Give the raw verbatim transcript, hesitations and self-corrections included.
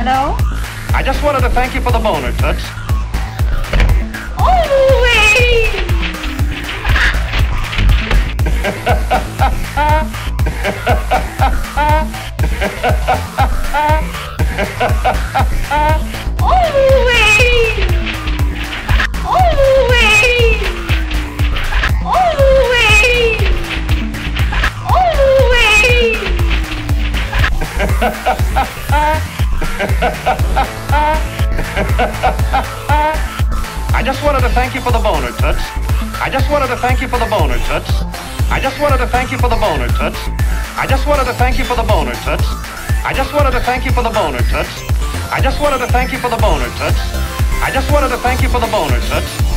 Hello? I just wanted to thank you for the boner, Toots. Oh, wait! Oh, wait! Oh, wait! Oh, wait! Oh, wait! I just wanted to thank you for the boner, Toots. I just wanted to thank you for the boner, Toots. I just wanted to thank you for the boner, Toots. I just wanted to thank you for the boner, Toots. I just wanted to thank you for the boner, Toots. I just wanted to thank you for the boner, Toots. I just wanted to thank you for the boner, Toots.